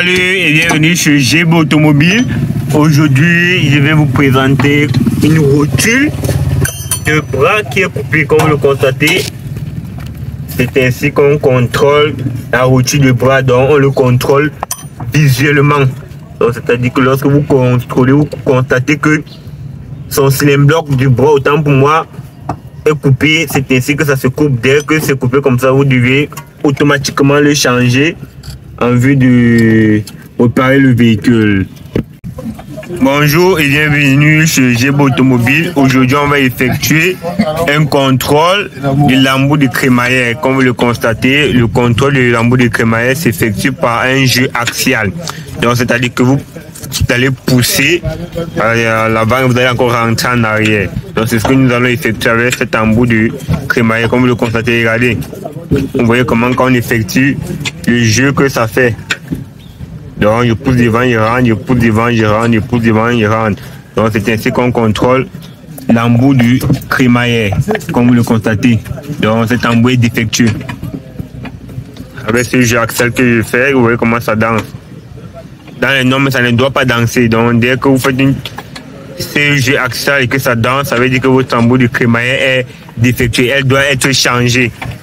Salut et bienvenue sur Gébo Automobile. Aujourd'hui, je vais vous présenter une rotule de bras qui est coupée, comme vous le constatez. C'est ainsi qu'on contrôle la rotule de bras, donc on le contrôle visuellement. C'est-à-dire que lorsque vous contrôlez, vous constatez que son cylindre bloc du bras, autant pour moi, est coupé. C'est ainsi que ça se coupe. Dès que c'est coupé comme ça, vous devez automatiquement le changer en vue de réparer le véhicule. Bonjour et bienvenue chez Gébo Automobile. Aujourd'hui, on va effectuer un contrôle du lambeau de crémaillère. Comme vous le constatez, le contrôle du lambeau de crémaillère s'effectue par un jeu axial. Donc, c'est-à-dire que vous allez pousser à l'avant et vous allez encore rentrer en arrière. Donc, c'est ce que nous allons effectuer avec cet embout de crémaillère. Comme vous le constatez, regardez. Vous voyez comment quand on effectue le jeu que ça fait. Donc je pousse devant, je rentre, je pousse devant, je rentre, je pousse devant, je rentre. Donc c'est ainsi qu'on contrôle l'embout du crémaillère, comme vous le constatez. Donc cet embout est défectueux. Avec ce jeu axial que je fais, vous voyez comment ça danse. Dans les normes, ça ne doit pas danser. Donc dès que vous faites ce jeu axial et que ça danse, ça veut dire que votre embout du crémaillère est défectueux. Elle doit être changée.